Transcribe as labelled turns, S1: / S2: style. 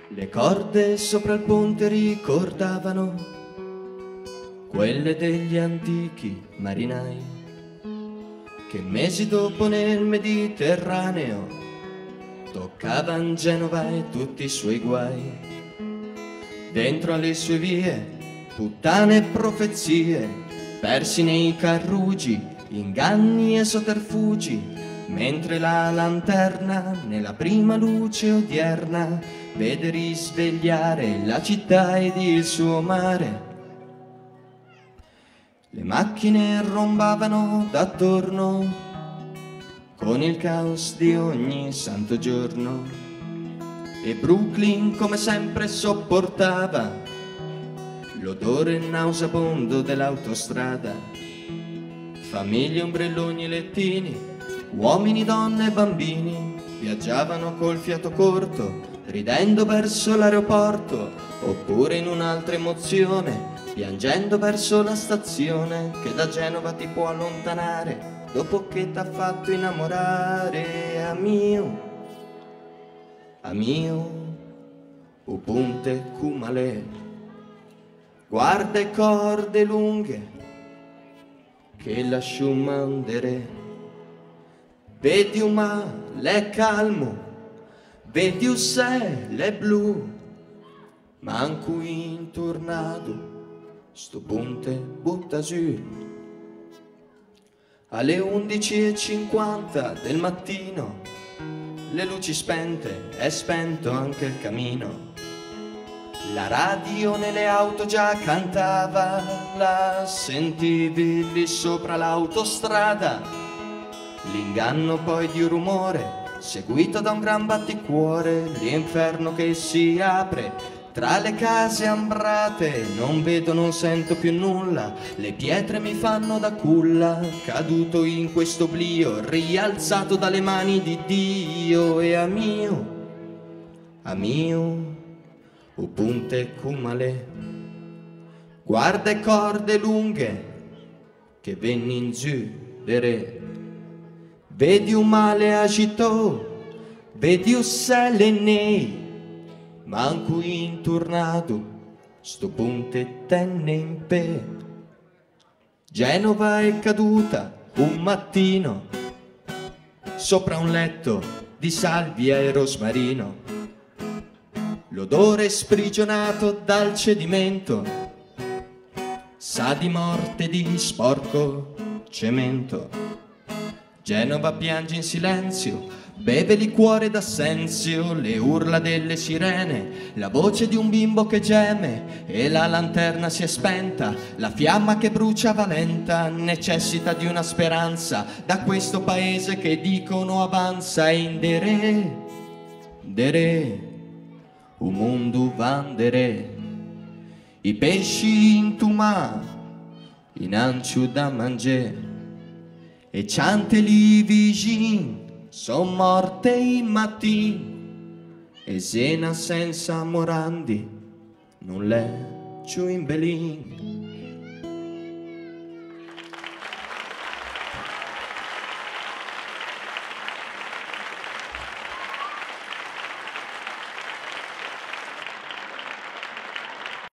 S1: Le corde sopra il ponte ricordavano quelle degli antichi marinai che mesi dopo nel Mediterraneo toccavan Genova e tutti i suoi guai. Dentro alle sue vie puttane e profezie, persi nei carrugi, inganni e sotterfugi, mentre la lanterna nella prima luce odierna vede risvegliare la città ed il suo mare. Le macchine rombavano d'attorno con il caos di ogni santo giorno e Brooklyn come sempre sopportava l'odore nauseabondo dell'autostrada. Famiglie, ombrelloni e lettini, uomini, donne e bambini viaggiavano col fiato corto, ridendo verso l'aeroporto, oppure in un'altra emozione, piangendo verso la stazione che da Genova ti può allontanare dopo che t'ha fatto innamorare. Amio, o punte cumale, guarda e corde lunghe che lasciu mandere. Vedi un mare calmo, vedi un cielo blu, manco in tornado sto ponte butta giù. Alle 11:50 del mattino, le luci spente, è spento anche il camino. La radio nelle auto già cantava, la sentivi lì sopra l'autostrada. L'inganno poi di un rumore, seguito da un gran batticuore, l'inferno che si apre tra le case ambrate. Non vedo, non sento più nulla, le pietre mi fanno da culla, caduto in questo oblio, rialzato dalle mani di Dio. E amio, o punte cumale, guarda e corde lunghe che venni in giù dere. Vedi un male agitò, vedi un sale nei, manco in tornado sto ponte tenne in pe. Genova è caduta un mattino sopra un letto di salvia e rosmarino. L'odore sprigionato dal cedimento sa di morte, di sporco cemento. Genova piange in silenzio, beve liquore d'assenzio, le urla delle sirene, la voce di un bimbo che geme, e la lanterna si è spenta, la fiamma che brucia lenta necessita di una speranza da questo paese che dicono avanza. In dere, un mondo vandere, i pesci in tumà, in anciu da mangiare, e ciante lì vicin son morte in mattin, e sena senza morandi non l'è giù in belin.